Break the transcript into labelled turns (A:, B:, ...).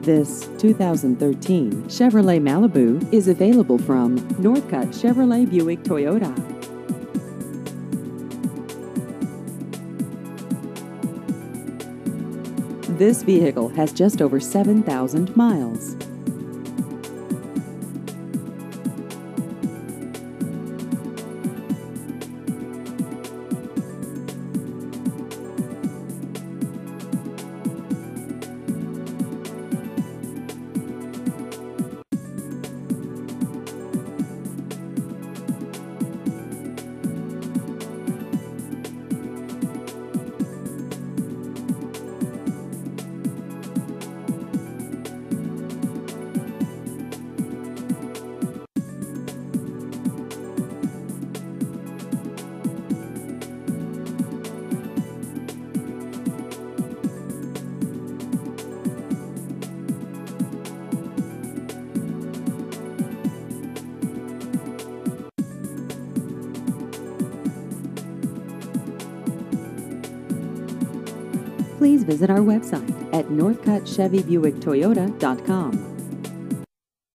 A: This 2013 Chevrolet Malibu is available from Northcutt Chevrolet Buick Toyota. This vehicle has just over 7,000 miles. Please visit our website at northcuttchevybuicktoyota.com.